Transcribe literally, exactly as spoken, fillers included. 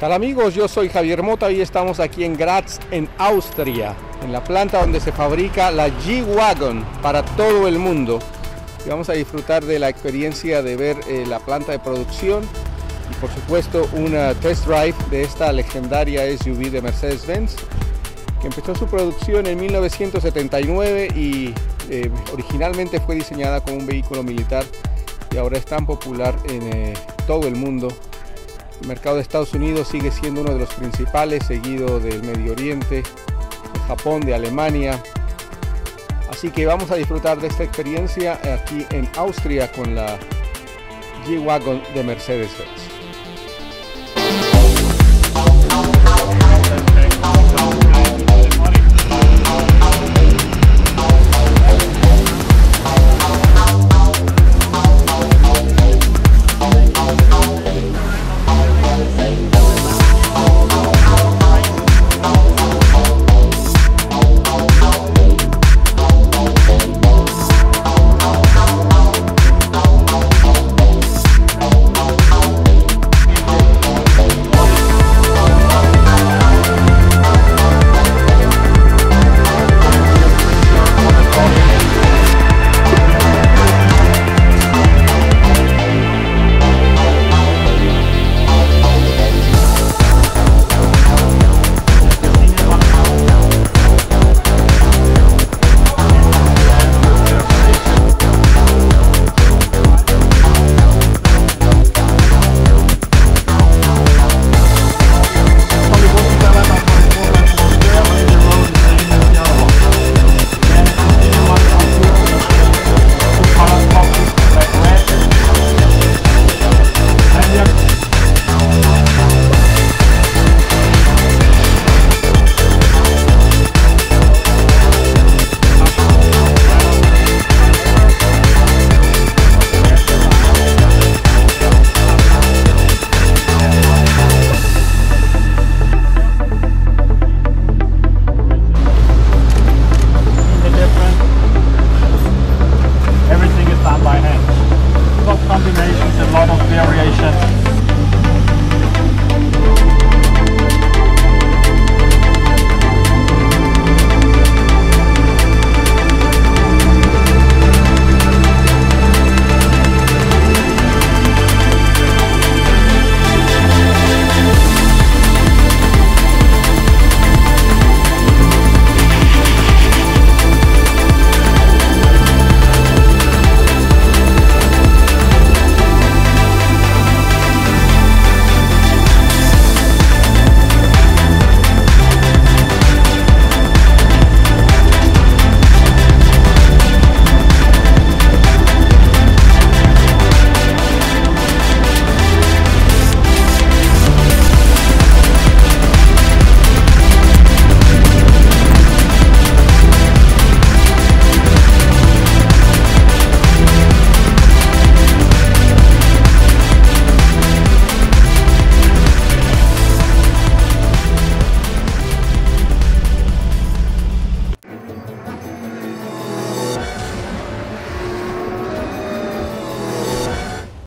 Tal amigos, yo soy Javier Mota y estamos aquí en Graz, en Austria, en la planta donde se fabrica la G-Wagon para todo el mundo. Y vamos a disfrutar de la experiencia de ver eh, la planta de producción y por supuesto una test drive de esta legendaria S U V de Mercedes-Benz, que empezó su producción en mil novecientos setenta y nueve y eh, originalmente fue diseñada como un vehículo militar y ahora es tan popular en eh, todo el mundo. El mercado de Estados Unidos sigue siendo uno de los principales, seguido del Medio Oriente, de Japón, de Alemania. Así que vamos a disfrutar de esta experiencia aquí en Austria con la G-Wagon de Mercedes-Benz.